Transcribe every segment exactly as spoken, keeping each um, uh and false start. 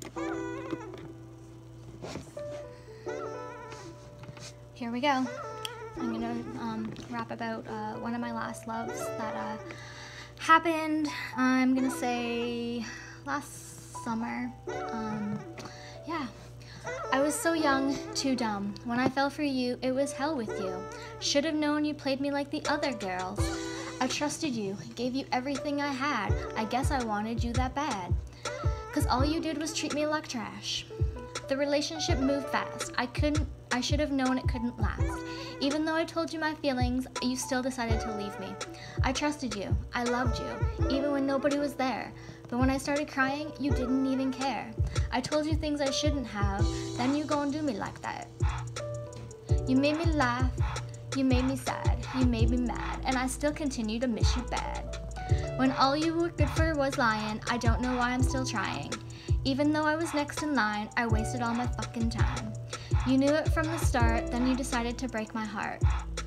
Here we go. I'm gonna um, rap about uh, one of my last loves that uh, happened, I'm gonna say, last summer. Um, yeah. I was so young, too dumb. When I fell for you, it was hell with you. Should have known you played me like the other girls. I trusted you, gave you everything I had. I guess I wanted you that bad. Cause all you did was treat me like trash. The relationship moved fast. I couldn't, I should have known it couldn't last. Even though I told you my feelings, you still decided to leave me. I trusted you, I loved you, even when nobody was there. But when I started crying, you didn't even care. I told you things I shouldn't have, then you go and do me like that. You made me laugh, you made me sad, you made me mad, and I still continue to miss you bad. When all you were good for was lying, I don't know why I'm still trying. Even though I was next in line, I wasted all my fucking time. You knew it from the start, then you decided to break my heart.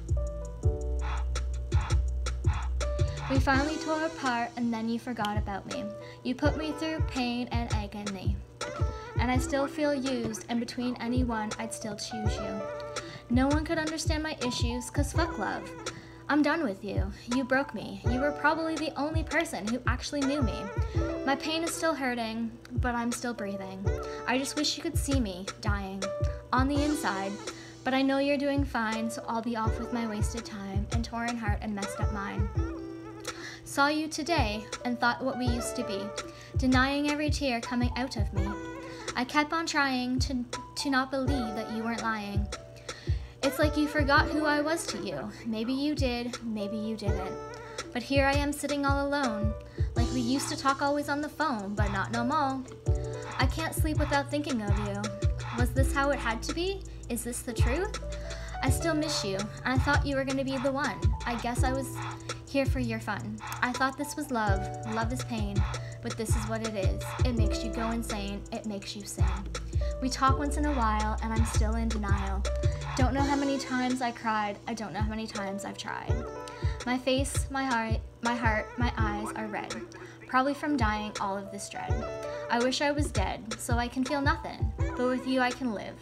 We finally tore apart, and then you forgot about me. You put me through pain and agony. And I still feel used, and between anyone, I'd still choose you. No one could understand my issues, cause fuck love. I'm done with you. You broke me. You were probably the only person who actually knew me. My pain is still hurting, but I'm still breathing. I just wish you could see me, dying, on the inside. But I know you're doing fine, so I'll be off with my wasted time and torn heart and messed up mind. Saw you today and thought what we used to be, denying every tear coming out of me. I kept on trying to, to not believe that you weren't lying. It's like you forgot who I was to you. Maybe you did, maybe you didn't. But here I am sitting all alone, like we used to talk always on the phone, but not no more. I can't sleep without thinking of you. Was this how it had to be? Is this the truth? I still miss you, and I thought you were gonna be the one. I guess I was here for your fun. I thought this was love, love is pain, but this is what it is. It makes you go insane, it makes you sing. We talk once in a while, and I'm still in denial. Don't know how many times I cried, I don't know how many times I've tried. My face, my heart, my heart, my eyes are red, probably from dying all of this dread. I wish I was dead, so I can feel nothing, but with you I can live.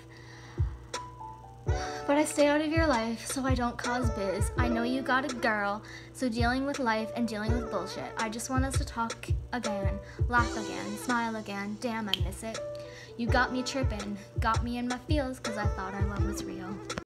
But I stay out of your life, so I don't cause biz. I know you got a girl, so dealing with life and dealing with bullshit. I just want us to talk again, laugh again, smile again, damn I miss it. You got me tripping, got me in my feels, cause I thought our love was real.